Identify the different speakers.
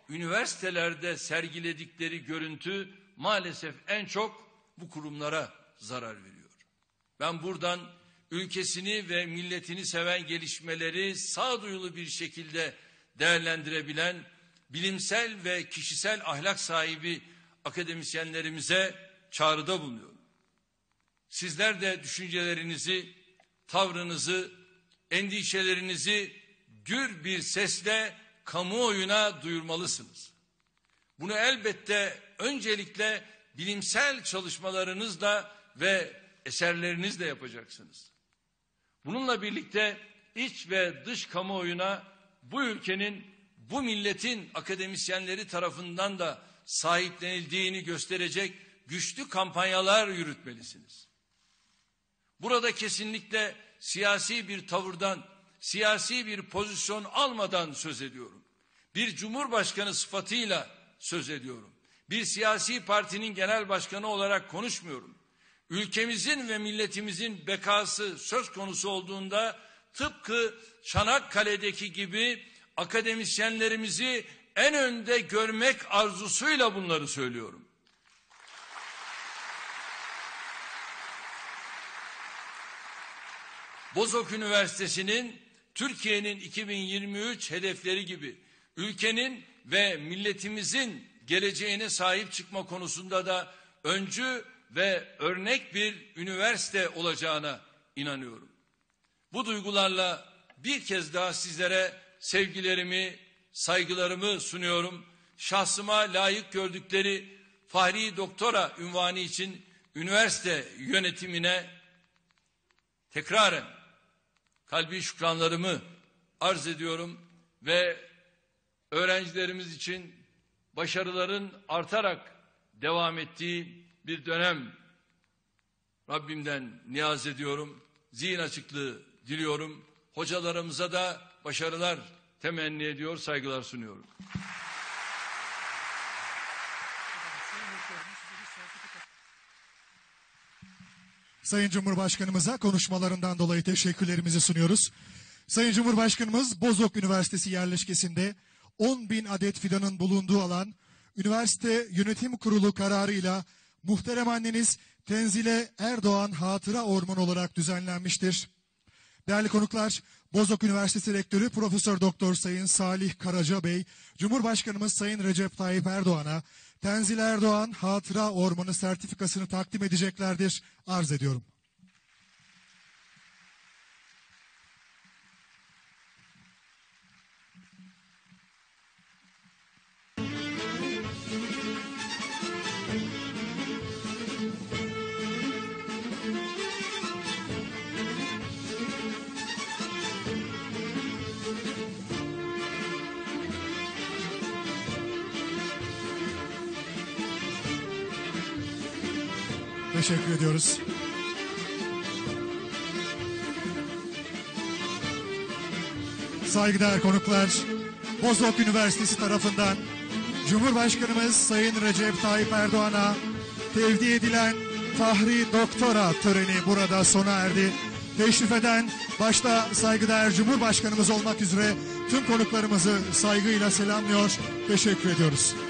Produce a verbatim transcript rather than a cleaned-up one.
Speaker 1: üniversitelerde sergiledikleri görüntü maalesef en çok bu kurumlara zarar veriyor. Ben buradan ülkesini ve milletini seven gelişmeleri sağduyulu bir şekilde değerlendirebilen bilimsel ve kişisel ahlak sahibi akademisyenlerimize çağrıda bulunuyorum. Sizler de düşüncelerinizi, tavrınızı, endişelerinizi gür bir sesle kamuoyuna duyurmalısınız. Bunu elbette öncelikle bilimsel çalışmalarınızla ve eserlerinizle yapacaksınız. Bununla birlikte iç ve dış kamuoyuna bu ülkenin, bu milletin akademisyenleri tarafından da sahiplenildiğini gösterecek güçlü kampanyalar yürütmelisiniz. Burada kesinlikle siyasi bir tavırdan, siyasi bir pozisyon almadan söz ediyorum. Bir cumhurbaşkanı sıfatıyla söz ediyorum. Bir siyasi partinin genel başkanı olarak konuşmuyorum. Ülkemizin ve milletimizin bekası söz konusu olduğunda tıpkı Çanakkale'deki gibi akademisyenlerimizi en önde görmek arzusuyla bunları söylüyorum. Bozok Üniversitesi'nin Türkiye'nin iki bin yirmi üç hedefleri gibi ülkenin ve milletimizin geleceğine sahip çıkma konusunda da öncü ve örnek bir üniversite olacağına inanıyorum. Bu duygularla bir kez daha sizlere sevgilerimi, saygılarımı sunuyorum. Şahsıma layık gördükleri Fahri Doktora unvanı için üniversite yönetimine tekraren kalbi şükranlarımı arz ediyorum ve öğrencilerimiz için başarıların artarak devam ettiği bir dönem Rabbimden niyaz ediyorum. Zihin açıklığı diliyorum. Hocalarımıza da başarılar temenni ediyor, saygılar sunuyorum.
Speaker 2: Sayın Cumhurbaşkanımıza konuşmalarından dolayı teşekkürlerimizi sunuyoruz. Sayın Cumhurbaşkanımız Bozok Üniversitesi yerleşkesinde on bin adet fidanın bulunduğu alan, üniversite yönetim kurulu kararıyla muhterem anneniz Tenzile Erdoğan Hatıra Ormanı olarak düzenlenmiştir. Değerli konuklar, Bozok Üniversitesi Rektörü Profesör Doktor Sayın Salih Karaca Bey, Cumhurbaşkanımız Sayın Recep Tayyip Erdoğan'a Tenzile Erdoğan Hatıra Ormanı sertifikasını takdim edeceklerdir. Arz ediyorum. Teşekkür ediyoruz. Saygıdeğer konuklar, Bozok Üniversitesi tarafından Cumhurbaşkanımız Sayın Recep Tayyip Erdoğan'a tevdi edilen Fahri Doktora töreni burada sona erdi. Teşrif eden başta saygıdeğer Cumhurbaşkanımız olmak üzere tüm konuklarımızı saygıyla selamlıyor, teşekkür ediyoruz.